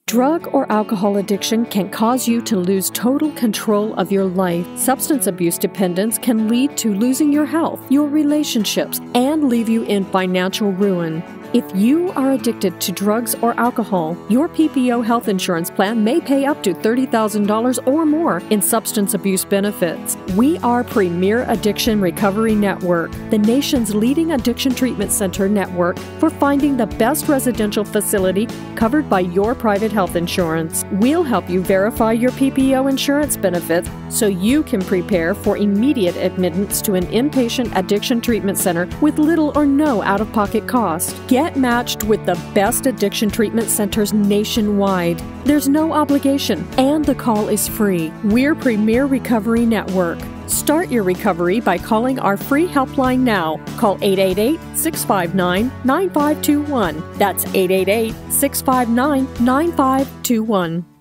Drug or alcohol addiction can cause you to lose total control of your life. Substance abuse dependence can lead to losing your health, your relationships, and leave you in financial ruin. If you are addicted to drugs or alcohol, your PPO Health Insurance plan may pay up to $30,000 or more in substance abuse benefits. We are Premier Addiction Recovery Network, the nation's leading addiction treatment center network for finding the best residential facility covered by your private health insurance. We'll help you verify your PPO insurance benefits so you can prepare for immediate admittance to an inpatient addiction treatment center with little or no out-of-pocket cost. Get matched with the best addiction treatment centers nationwide. There's no obligation, and the call is free. We're Premier Recovery Network. Start your recovery by calling our free helpline now. Call 888-659-9521. That's 888-659-9521.